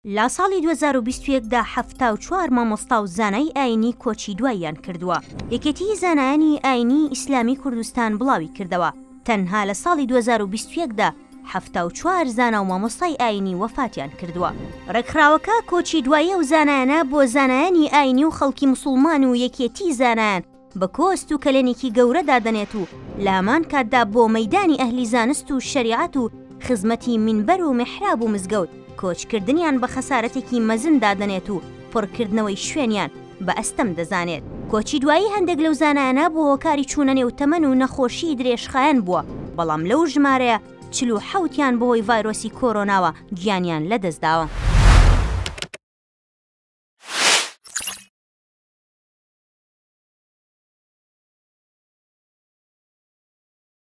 لا ساڵی 2021دا 74 مامۆستا و زانای ئاینی کۆچی دواییان کردووە. یەکێتی زانایانی ئاینی ئیسلامی کوردستان بڵاوی کردەوە تەنها لە ساڵی 2021دا 74 زانا و مامۆستای ئاینی وەفاتیان کردووە. ڕێکخراوەکە کۆچی دواییە و زانایانە بۆ زانایانی ئاینی و خەڵکی موسڵمان و یەکێتی زانایان بە کۆست و کەلێنێکی گەورە دادەنێت و لە هەمان کاتدا بۆ مەیدانی ئەهلی زانست و شەریعەت و خزمەتی منبەر و میحراب و مزگەوت کۆچکردنیان بە خەسارەتێکی مەزن دادەنێت و پڕکردنەوەی شوێنیان بە ئەستەم دەزانێت. کۆچی دوایی هەندێک لەو زانایانە بۆ هۆکاری چوونە نێوتەمەن و نەخۆشی درێژخایەن بووە، بەڵام لەو ژمارەیە 47یان بەهۆی ڤایرۆسی کۆرۆناوە گیانیان لەدەستداوە.